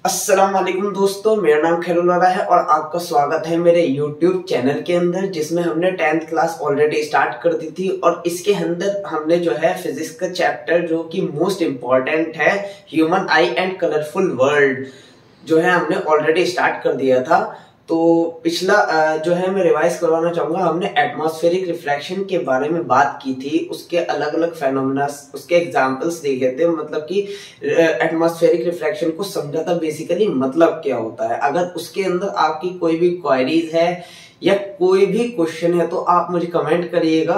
अस्सलाम वालेकुम दोस्तों, मेरा नाम खैरुल वरा है और आपका स्वागत है मेरे YouTube चैनल के अंदर, जिसमें हमने 10th क्लास ऑलरेडी स्टार्ट कर दी थी। और इसके अंदर हमने जो है फिजिक्स का चैप्टर जो कि मोस्ट इम्पॉर्टेंट है, human eye and colourful world, जो है हमने ऑलरेडी स्टार्ट कर दिया था। तो पिछला जो है मैं रिवाइज करवाना चाहूंगा। हमने एटमॉस्फेरिक रिफ्रैक्शन के बारे में बात की थी, उसके अलग अलग फेनोमेना, उसके एग्जांपल्स देखे थे। मतलब कि एटमॉस्फेरिक रिफ्रैक्शन को समझा था बेसिकली मतलब क्या होता है। अगर उसके अंदर आपकी कोई भी क्वेरीज है या कोई भी क्वेश्चन है तो आप मुझे कमेंट करिएगा।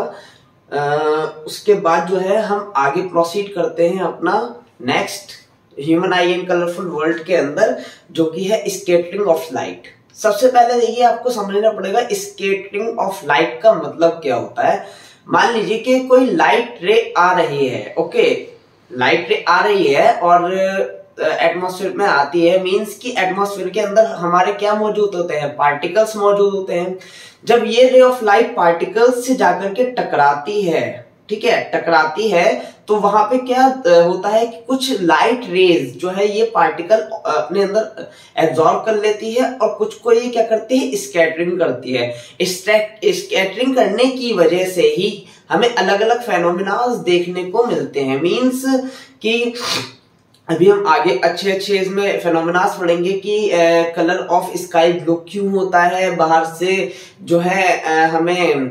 उसके बाद जो है हम आगे प्रोसीड करते हैं अपना next human eye and colourful world के अंदर, जो कि है स्कैटरिंग ऑफ लाइट। सबसे पहले देखिए, आपको समझना पड़ेगा स्कैटरिंग ऑफ लाइट का मतलब क्या होता है। मान लीजिए कि कोई लाइट रे आ रही है, ओके, लाइट रे आ रही है और एटमॉस्फेयर में आती है। मींस कि एटमॉस्फेयर के अंदर हमारे क्या मौजूद होते हैं, पार्टिकल्स मौजूद होते हैं। जब ये रे ऑफ लाइट पार्टिकल्स से जाकर के टकराती है, ठीक है, टकराती है, तो वहां पे क्या होता है कि कुछ लाइट रेज जो है ये पार्टिकल अपने अंदर एब्जॉर्ब कर लेती है और कुछ को ये क्या करती है, स्कैटरिंग करती है। स्कैटरिंग करने की वजह से ही हमें अलग अलग फेनोमेनास देखने को मिलते हैं। मींस कि अभी हम आगे अच्छे अच्छे इसमें फेनोमेनास पढ़ेंगे कि कलर ऑफ स्काई ब्लू क्यों होता है, बाहर से जो है हमें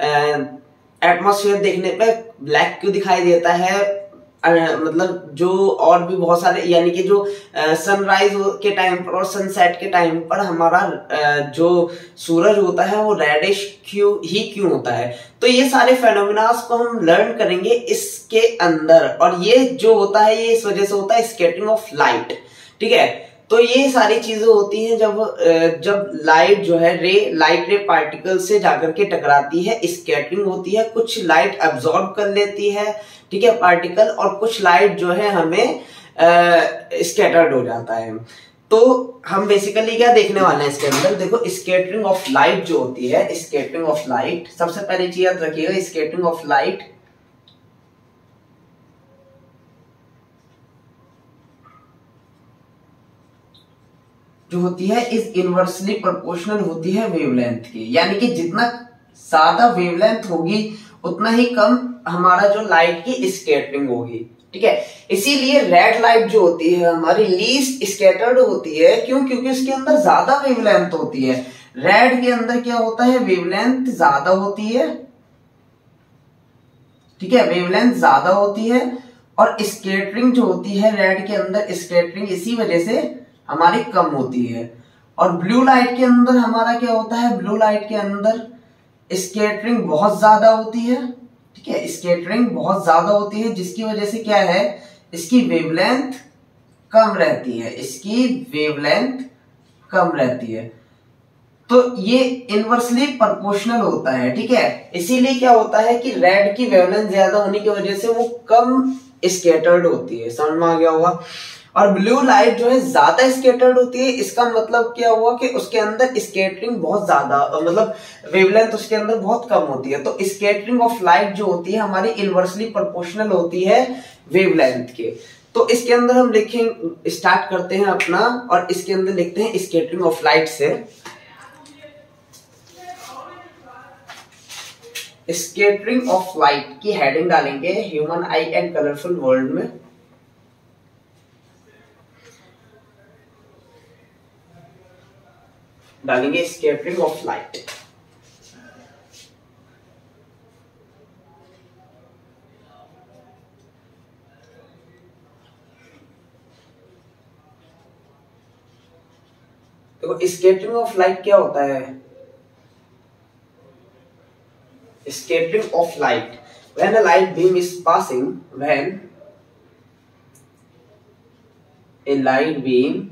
एटमॉस्फेयर देखने पे ब्लैक क्यों दिखाई देता है। मतलब जो और भी बहुत सारे, यानी कि जो सनराइज के टाइम पर और सनसेट के टाइम पर हमारा जो सूरज होता है वो रेडिश क्यों होता है। तो ये सारे फेनोमेनास को हम लर्न करेंगे इसके अंदर। और ये जो होता है ये इस वजह से होता है स्कैटरिंग ऑफ लाइट, ठीक है। तो ये सारी चीजें होती हैं जब लाइट जो है लाइट रे पार्टिकल से जाकर के टकराती है, स्कैटरिंग होती है। कुछ लाइट अब्सॉर्ब कर लेती है, ठीक है, पार्टिकल, और कुछ लाइट जो है हमें स्कैटर्ड हो जाता है। तो हम बेसिकली क्या देखने वाले हैं इसके अंदर, देखो स्कैटरिंग ऑफ लाइट जो होती है, स्कैटरिंग ऑफ लाइट, सबसे पहली चीज याद रखिएगा, स्कैटरिंग ऑफ लाइट जो होती है इज इनवर्सली प्रोपोर्शनल होती है वेवलेंथ के। यानी कि जितना ज्यादा वेवलेंथ होगी उतना ही कम हमारा जो लाइट की स्कैटरिंग होगी, ठीक है। इसीलिए रेड लाइट जो होती है हमारी लीस्ट स्कैटर्ड होती है। क्यों? क्योंकि उसके अंदर ज्यादा वेवलेंथ होती है। रेड के अंदर क्या होता है, वेवलेंथ ज्यादा होती है, ठीक है, वेवलेंथ ज्यादा होती है। और स्कैटरिंग जो होती है रेड के अंदर, स्कैटरिंग इसी वजह से हमारी कम होती है। और ब्लू लाइट के अंदर हमारा क्या होता है, ब्लू लाइट के अंदर स्कैटरिंग बहुत ज्यादा होती है, ठीक है, स्कैटरिंग बहुत ज्यादा होती है, जिसकी वजह से क्या है, इसकी वेवलेंथ कम रहती है, इसकी वेवलेंथ कम रहती है। तो ये इनवर्सली प्रोपोर्शनल होता है, ठीक है। इसीलिए क्या होता है कि रेड की वेवलेंथ ज्यादा होने की वजह से वो कम स्कैटर्ड होती है, समझ में आ गया होगा। और ब्लू लाइट जो है ज्यादा स्कैटर्ड होती है। इसका मतलब क्या हुआ कि उसके अंदर स्कैटरिंग बहुत ज्यादा, मतलब वेवलेंथ उसके अंदर बहुत कम होती है। तो स्कैटरिंग ऑफ लाइट जो होती है हमारी इनवर्सली प्रोपोर्शनल होती है वेवलेंथ के। तो इसके अंदर हम लिखें, स्टार्ट करते हैं अपना, और इसके अंदर लिखते हैं स्कैटरिंग ऑफ लाइट से। स्कैटरिंग ऑफ लाइट की हेडिंग डालेंगे human eye and colourful world में। डालेंगे स्कैटरिंग ऑफ लाइट। देखो स्कैटरिंग ऑफ लाइट क्या होता है। Scattering of light, when a light beam is passing, when a light beam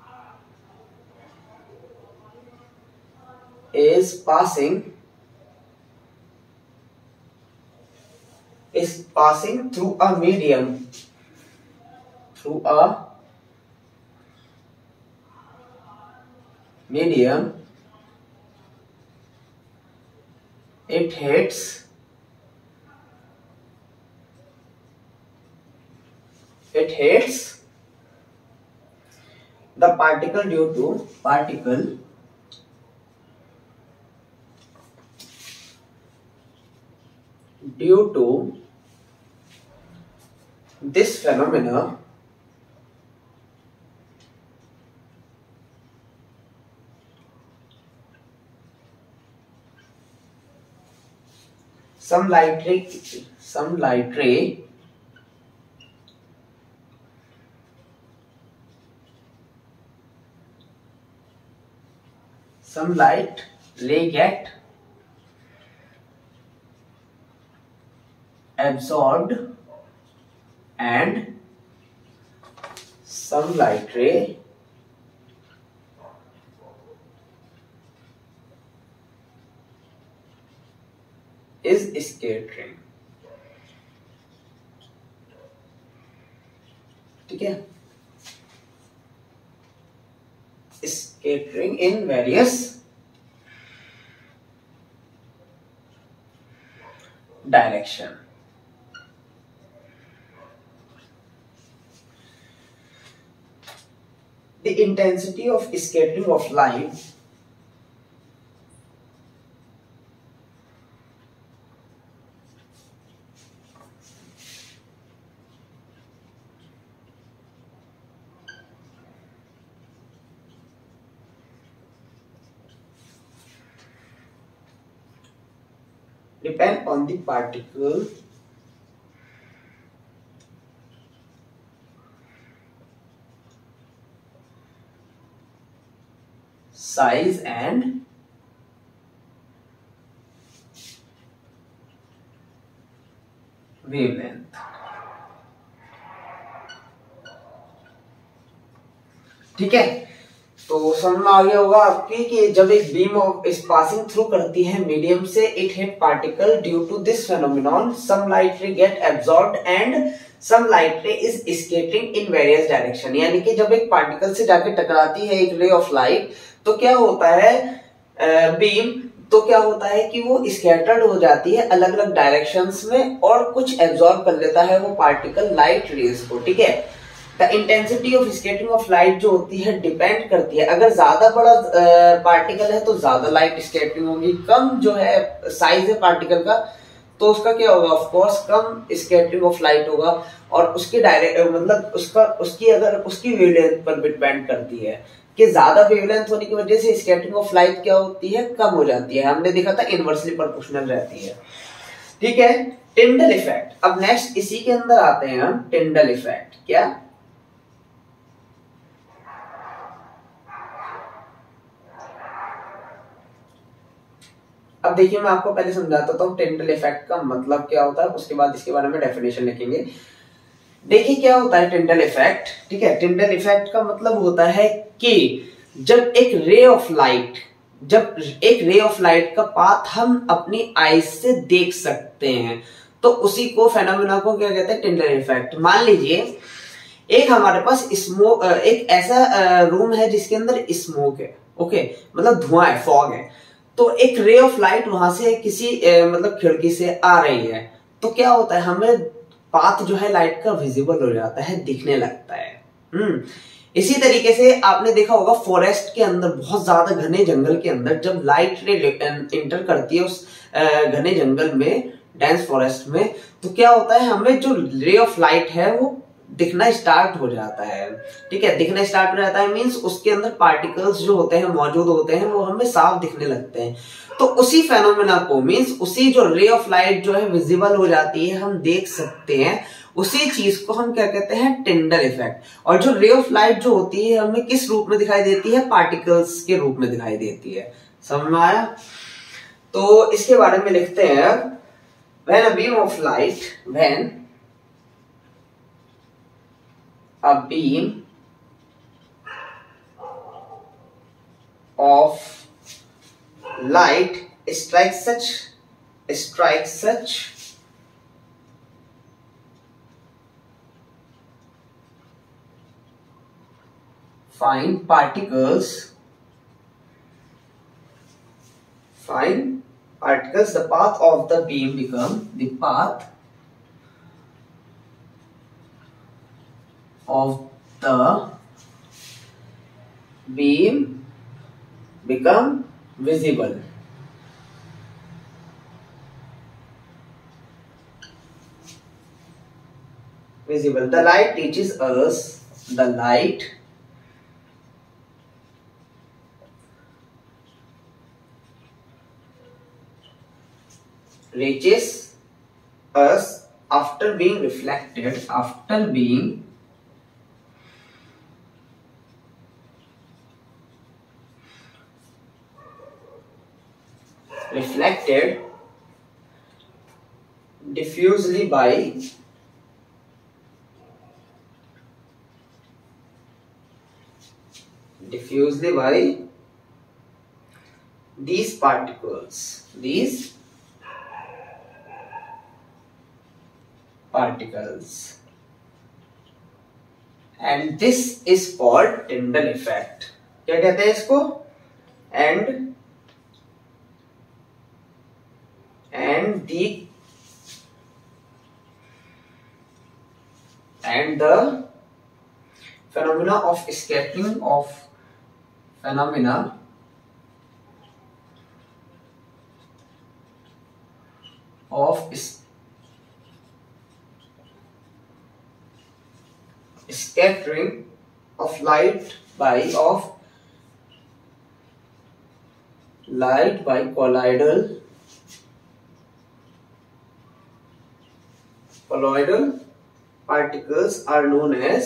is passing through a medium, it hits the particle due to this phenomena some light ray get absorbed and some light ray is scattering। ठीक है, scattering in various direction। The intensity of scattering of light depend on the particle size and wavelength। ठीक है, तो समझ में आ गया होगा आपकी कि जब एक बीम इस पासिंग थ्रू करती है मीडियम से, it hit particle due to this phenomenon, some light ray get absorbed and some light ray is scattering in various direction. यानी कि जब एक पार्टिकल से जाके टकराती है एक रे ऑफ लाइट, तो क्या होता है बीम, तो क्या होता है कि वो स्कैटर्ड हो जाती है अलग अलग डायरेक्शंस में और कुछ एब्जॉर्ब कर लेता है वो पार्टिकल लाइट रेज को। ठीक है, the intensity of scattering of light जो होती है डिपेंड करती है, अगर ज्यादा बड़ा पार्टिकल है तो ज्यादा लाइट स्कैटरिंग होगी, कम जो है साइज है पार्टिकल का तो उसका क्या होगा, ऑफ कोर्स कम स्कैटरिंग ऑफ लाइट होगा। और उसकी डायरेक्ट मतलब उसकी वेवलेंथ पर डिपेंड करती है कि ज्यादा वेवलेंथ होने की वजह से स्कैटरिंग ऑफ लाइट क्या होती है, कम हो जाती है। हमने देखा था इनवर्सली प्रोपोर्शनल रहती है। ठीक है, टिंडल इफेक्ट। अब नेक्स्ट इसी के अंदर आते हैं हम, टिंडल इफेक्ट। क्या, अब देखिए मैं आपको पहले समझाता हूँ टिंडल इफेक्ट का मतलब क्या होता है, उसके बाद इसके बारे में डेफिनेशन लिखेंगे। देखिए क्या होता है टिंडल इफेक्ट। ठीक है, टिंडल इफेक्ट का मतलब होता है कि जब एक रे ऑफ लाइट का पाथ हम अपनी आईज से देख सकते हैं तो उसी को फेनोमेना को क्या कहते हैं, टिंडल इफेक्ट। मान लीजिए एक हमारे पास स्मोक, एक ऐसा रूम है जिसके अंदर स्मोक है, ओके, मतलब धुआं है, फॉग है, तो एक रे ऑफ लाइट वहां से किसी मतलब खिड़की से आ रही है, तो क्या होता है, हमें पाथ जो है लाइट का विजिबल हो जाता है, दिखने लगता है। इसी तरीके से आपने देखा होगा फॉरेस्ट के अंदर, बहुत ज्यादा घने जंगल के अंदर जब लाइट रे इंटर करती है उस घने जंगल में, डेंस फॉरेस्ट में, तो क्या होता है, हमें जो रे ऑफ लाइट है वो दिखना स्टार्ट हो जाता है। ठीक है, दिखना स्टार्ट हो जाता है मींस उसके अंदर पार्टिकल्स जो होते हैं मौजूद होते हैं वो हमें साफ दिखने लगते हैं। तो उसी फेनोमेना को मींस उसी जो रे ऑफ लाइट जो है विजिबल हो जाती है, हम देख सकते हैं, उसी चीज को हम क्या कहते हैं, टिंडल इफेक्ट। और जो रे ऑफ लाइट जो होती है हमें किस रूप में दिखाई देती है, पार्टिकल्स के रूप में दिखाई देती है। समझ में आया? तो इसके बारे में लिखते हैं, when a beam of light, when a beam of light strikes such fine particles, the path of the beam become the path of the beam become visible. The light teaches us, the light reaches us after being reflected, diffusely by these particles, and this is called Tyndall effect. क्या कहते हैं इसको? and the phenomena of scattering of light by colloidal particles are known as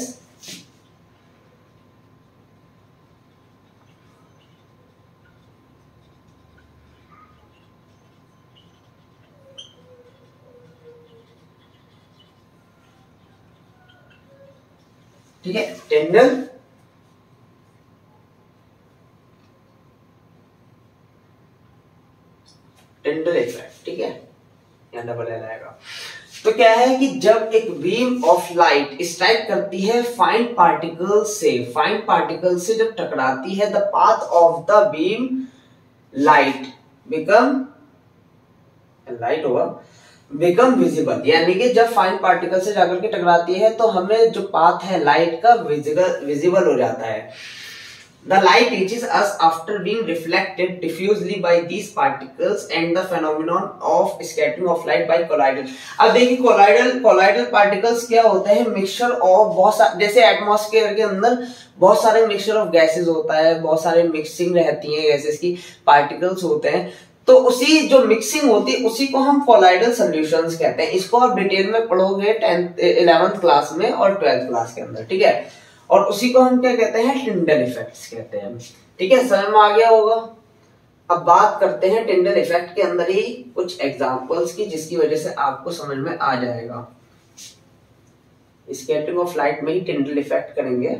ठीक है Tyndall effect. ठीक है, यहाँ double L आएगा. तो क्या है कि जब एक बीम ऑफ लाइट स्ट्राइक करती है फाइन पार्टिकल से जब टकराती है, the path of the beam light become visible. यानी कि जब फाइन पार्टिकल से जाकर के टकराती है तो हमें जो पाथ है लाइट का विजिबल हो जाता है. The light reaches us after being reflected diffusely by these particles and the phenomenon of scattering of light by colloidal. अब देखिए colloidal particles क्या होते हैं? मिक्सचर ऑफ बहुत जैसे एटमॉस्फेयर के अंदर बहुत सारे मिक्सचर ऑफ गैसेस होता है, बहुत सारे मिक्सिंग रहती है गैसेस की, पार्टिकल्स होते हैं. तो उसी जो मिक्सिंग होती है उसी को हम कोलाइडल सॉल्यूशंस कहते हैं. इसको आप डिटेल में पढ़ोगे 11th क्लास में और 12th क्लास के अंदर. ठीक है, और उसी को हम क्या कहते हैं? टिंडल इफेक्ट्स कहते हैं. ठीक है, समझ में आ गया होगा. अब बात करते हैं टिंडल इफेक्ट के अंदर ही कुछ एग्जांपल्स की, जिसकी वजह से आपको समझ में आ जाएगा. स्कैटरिंग ऑफ लाइट में ही टिंडल इफेक्ट करेंगे.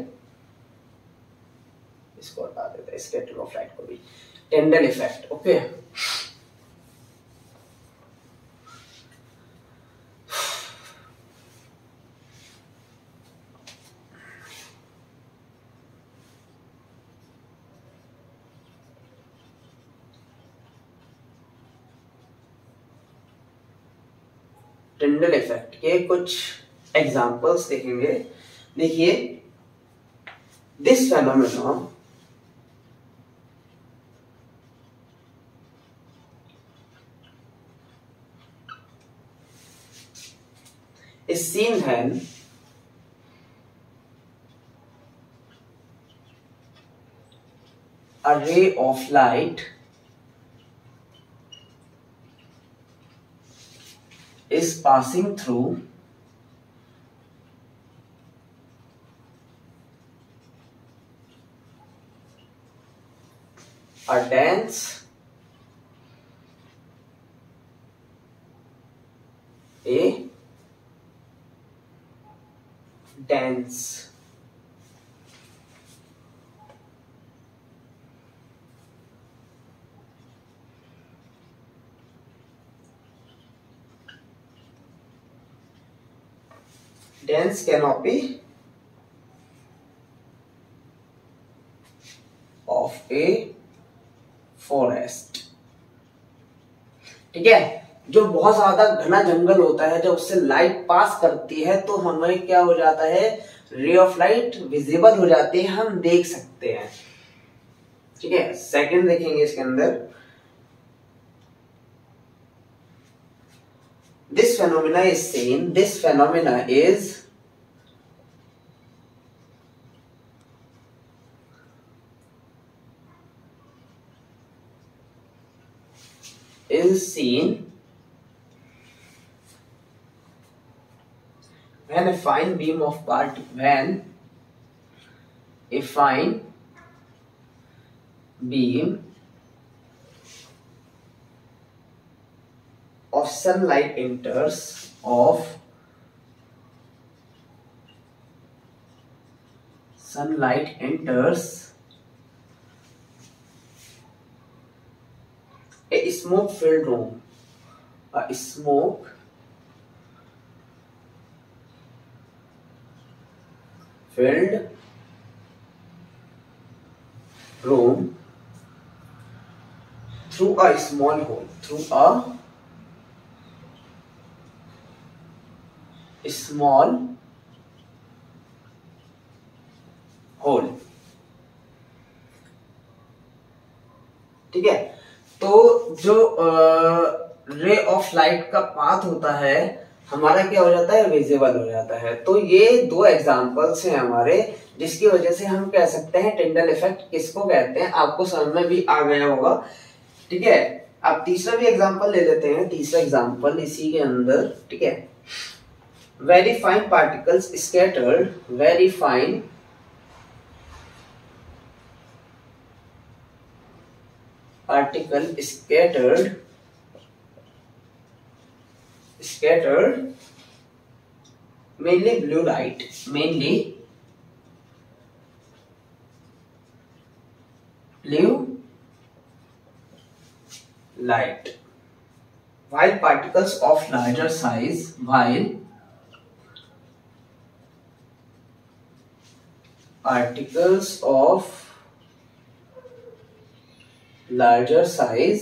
इसको हटा देते हैं, स्कैटरिंग ऑफ लाइट को भी Tyndall effect. Okay, Tyndall effect के कुछ एग्जांपल्स देखेंगे. देखिए, this phenomenon is seen when a ray of light is passing through a dense dense canopy of a forest. ठीक है, जो बहुत ज्यादा घना जंगल होता है, जब उससे लाइट पास करती है तो हमें क्या हो जाता है? रे ऑफ लाइट विजिबल हो जाती है, हम देख सकते हैं. ठीक है, सेकंड देखेंगे इसके अंदर, this phenomena is seen, this phenomena is seen when a fine beam of when a fine beam of sunlight enters a smoke filled room, a smoke filled room through a small hole, ठीक है। तो जो ray of light का path होता है हमारा क्या हो जाता है, विजिबल हो जाता है। तो ये दो एग्जांपल्स हैं हमारे, जिसकी वजह से हम कह सकते हैं टिंडल इफेक्ट किसको कहते हैं, आपको समझ में भी आ गया होगा। ठीक है, अब तीसरा भी एग्जांपल ले लेते हैं, तीसरा एग्जांपल इसी के अंदर, ठीक है। Very fine particles scattered, very fine particle scattered mainly blue light, while particles of larger size, larger size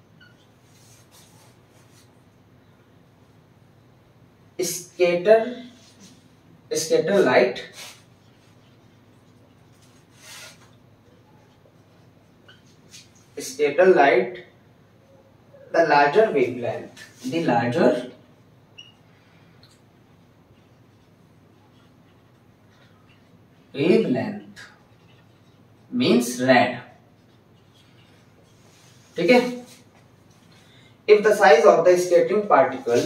scatter light the larger wavelength, means red, ठीक है। if the size of the scattering particle,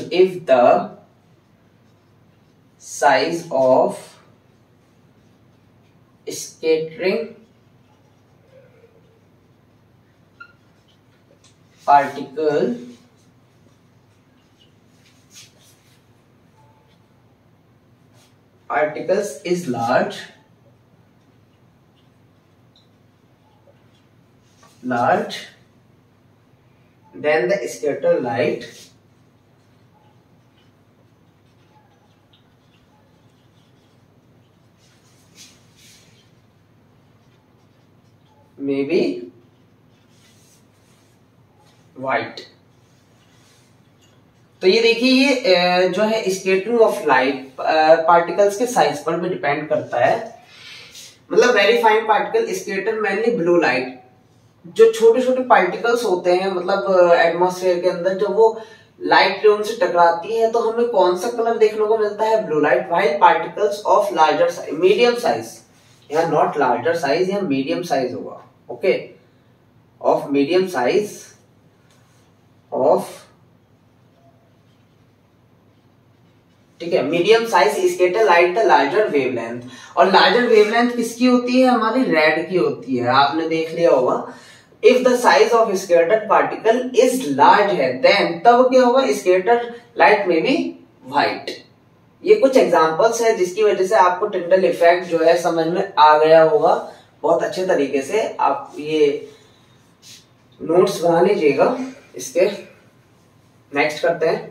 particles is large, then the scatter light may be white। तो ये देखिए, ये जो है scattering of light particles के size पर भी डिपेंड करता है। मतलब very fine particle scatter mainly blue light, जो छोटे छोटे पार्टिकल्स होते हैं मतलब एटमॉस्फेयर के अंदर, जब वो लाइट रे उनसे टकराती है तो हमें कौन सा कलर देखने को मिलता है, blue light. While particles of larger size, medium size, यहाँ नॉट लार्जर साइज, यहाँ मीडियम साइज होगा, ओके, ऑफ मीडियम साइज ठीक है, medium size scatter light the larger wavelength. और लार्जर वेवलेंथ किसकी होती है, हमारी रेड की होती है, आपने देख लिया होगा। If the size of scattered particle is large है, देन तब क्या होगा, स्कैटर्ड लाइट में भी व्हाइट। ये कुछ एग्जांपल्स है जिसकी वजह से आपको टिंडल इफेक्ट जो है समझ में आ गया होगा बहुत अच्छे तरीके से। आप ये नोट्स बना लीजिएगा इसके। नेक्स्ट करते हैं,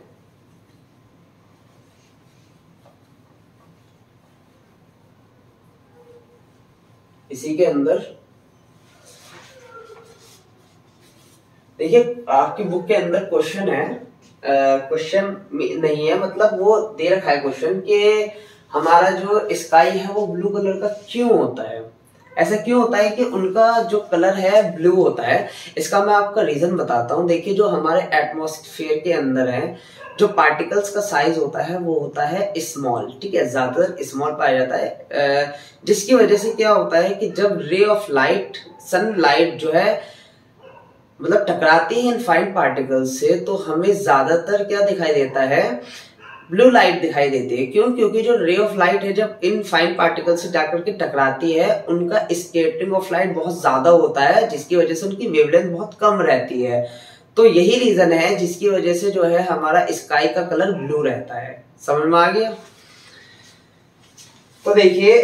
इसी के अंदर देखिए आपकी बुक के अंदर क्वेश्चन है, क्वेश्चन नहीं है, मतलब वो दे रखा है क्वेश्चन कि हमारा जो स्काई है वो ब्लू कलर का क्यों होता है। ऐसा क्यों होता है कि उनका जो कलर है ब्लू होता है? इसका मैं आपका रीजन बताता हूँ। देखिए, जो हमारे एटमॉस्फेयर के अंदर है, जो पार्टिकल्स का साइज होता है वो होता है स्मॉल, ठीक है, ज्यादातर स्मॉल पाया जाता है, जिसकी वजह से क्या होता है कि जब रे ऑफ लाइट, सनलाइट जो है मतलब टकराती है इन फाइन पार्टिकल्स से, तो हमें ज्यादातर क्या दिखाई देता है? ब्लू लाइट दिखाई देती है। क्यों? क्योंकि जो रे ऑफ लाइट है जब इन फाइन पार्टिकल से जाकर के टकराती है, उनका स्कैटरिंग ऑफ लाइट बहुत ज्यादा होता है, जिसकी वजह से उनकी वेवलेंथ बहुत कम रहती है। तो यही रीजन है जिसकी वजह से जो है हमारा स्काई का कलर ब्लू रहता है। समझ में आ गया? तो देखिए,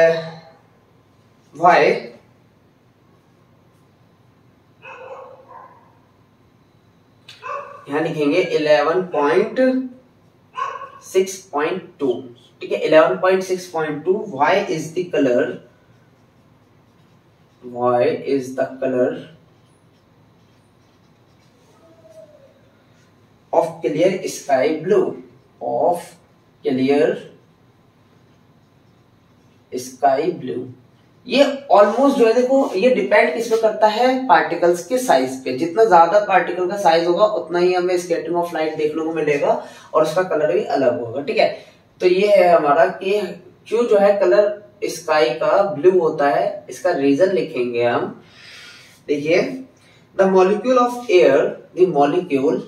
वाई यहां लिखेंगे 11.6.2, ठीक है, 11.6.2। Why is the colour, why is the colour of clear sky blue, of clear sky blue. ये ऑलमोस्ट जो है, देखो, ये डिपेंड किस पे करता है? पार्टिकल्स के साइज पे। जितना ज्यादा पार्टिकल का साइज होगा उतना ही हमें स्कैटरिंग ऑफ लाइट देखने को मिलेगा और उसका कलर भी अलग होगा, ठीक है। तो ये है हमारा कि क्यों जो है कलर स्काई का ब्लू होता है। इसका रीजन लिखेंगे हम। देखिए, the molecule of air, the molecule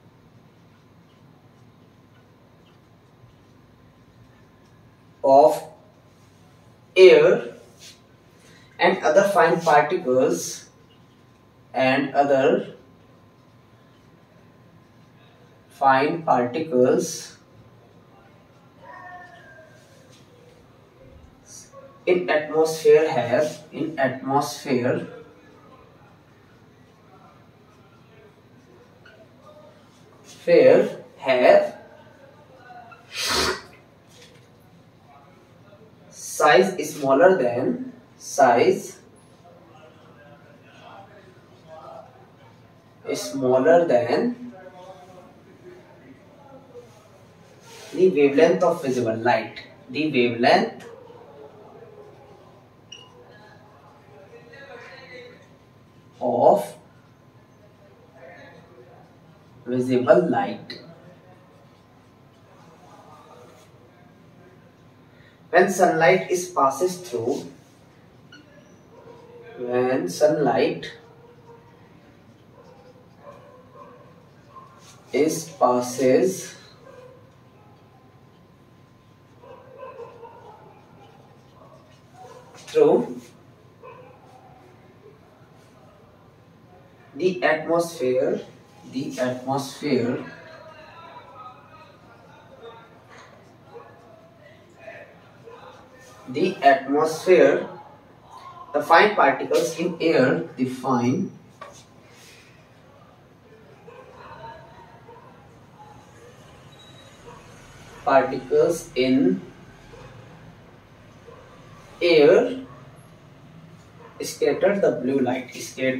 of air and other fine particles and other fine particles in atmosphere have size smaller than the wavelength of visible light, the wavelength of visible light. When sunlight passes through, when sunlight passes through the atmosphere, the fine particles in air, the fine particles in air scatter the blue light,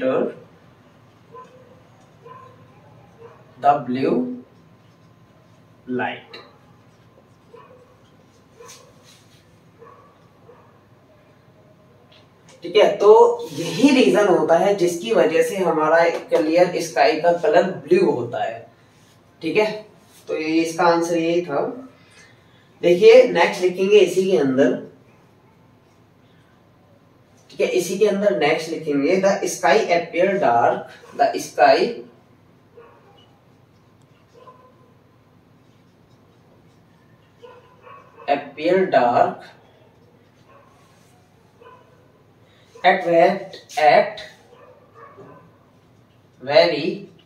ठीक है। तो यही reason होता है जिसकी वजह से हमारा क्लियर स्काई का कलर ब्लू होता है, ठीक है। तो ये इसका आंसर यही था। देखिए, नेक्स्ट लिखेंगे इसी के अंदर, ठीक है, इसी के अंदर नेक्स्ट लिखेंगे the sky appear dark, the sky appear dark at very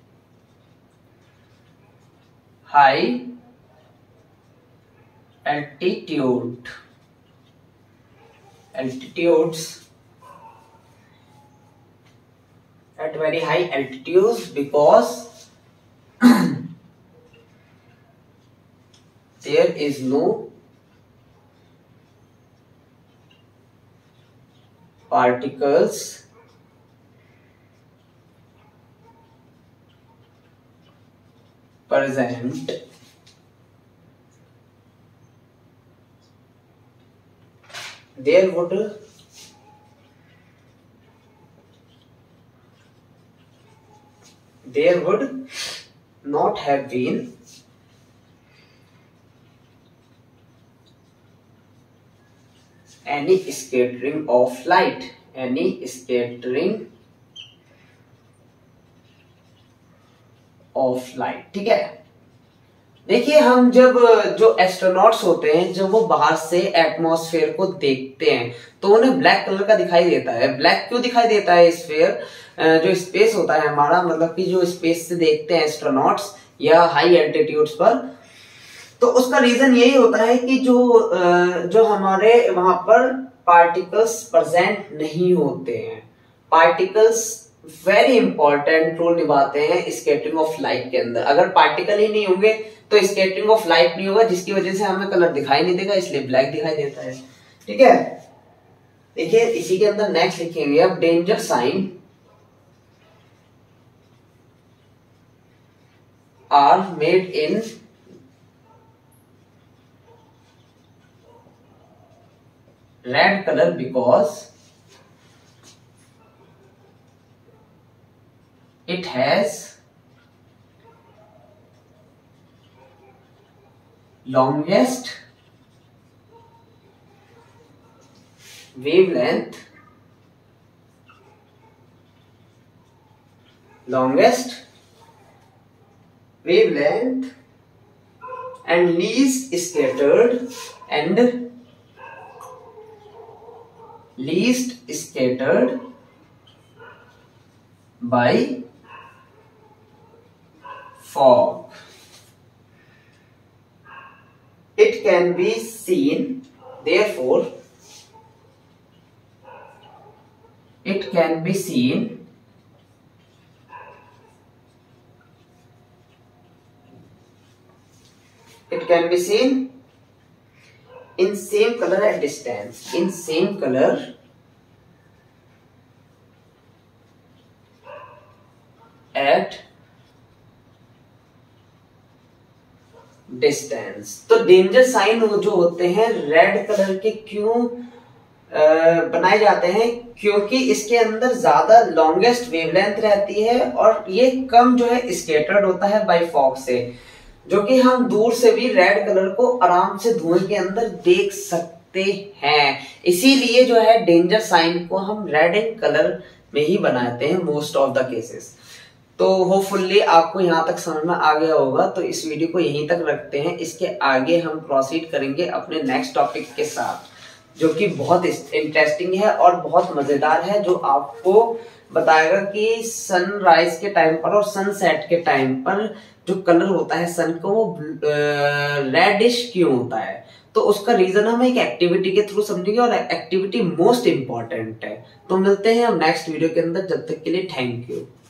high altitudes at very high altitudes because there is no particles present there would there would not have been any scattering of light, any scattering of light। ठीक है, देखिए हम जब जो astronauts होते हैं जब वो बाहर से एटमॉस्फेयर को देखते हैं तो उन्हें ब्लैक कलर का दिखाई देता है। ब्लैक क्यों दिखाई देता है? स्फीयर जो स्पेस होता है हमारा, मतलब कि जो स्पेस से देखते हैं एस्ट्रोनॉट्स या हाई एल्टीट्यूड्स पर, तो उसका रीजन यही होता है कि जो हमारे वहां पर पार्टिकल्स प्रेजेंट नहीं होते हैं। पार्टिकल्स वेरी इंपॉर्टेंट रोल निभाते हैं स्कैटरिंग ऑफ लाइट के अंदर। अगर पार्टिकल ही नहीं होंगे तो स्कैटरिंग ऑफ लाइट नहीं होगा, जिसकी वजह से हमें कलर दिखाई नहीं देगा, इसलिए ब्लैक दिखाई देता है। ठीक है, देखिए इसी के अंदर नेक्स्ट लिखेंगे अब danger sign are made in red colour because it has longest wavelength and least scattered by fog. It can be seen, therefore it can be seen in same color at distance, in same color at distance. तो danger sign जो होते हैं red colour के क्यों बनाए जाते हैं? क्योंकि इसके अंदर ज्यादा लॉन्गेस्ट वेवलेंथ रहती है और ये कम जो है स्कैटर्ड होता है बाय फॉग से, जो कि हम दूर से भी रेड कलर को आराम से धुएं के अंदर देख सकते हैं। इसीलिए जो है डेंजर साइन को हम रेड इन कलर में ही बनाते हैं मोस्ट ऑफ द केसेस। तो होपफुली आपको यहाँ तक समझ में आ गया होगा। तो इस वीडियो को यहीं तक रखते हैं, इसके आगे हम प्रोसीड करेंगे अपने नेक्स्ट टॉपिक के साथ, जो कि बहुत इंटरेस्टिंग है और बहुत मजेदार है, जो आपको बताएगा कि सनराइज के टाइम पर और सनसेट के टाइम पर जो कलर होता है सन को वो रेडिश क्यों होता है। तो उसका रीजन हम एक एक्टिविटी के थ्रू समझेंगे और एक्टिविटी मोस्ट इंपॉर्टेंट है। तो मिलते हैं हम नेक्स्ट वीडियो के अंदर, जब तक के लिए थैंक यू।